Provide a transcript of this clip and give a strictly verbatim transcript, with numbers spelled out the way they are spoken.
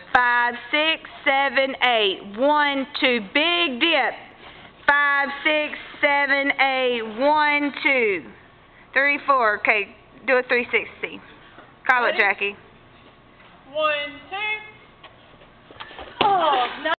Five, six, seven, eight. One, two. Big dip. Five, six, seven, eight. One, two. Three, four. Okay, do a three sixty. Call it, Jackie. One, two. Oh, no.